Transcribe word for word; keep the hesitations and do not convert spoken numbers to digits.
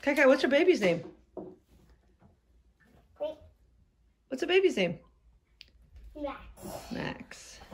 Kai Kai, what's your baby's name? Wait. What's the baby's name? Max. Max.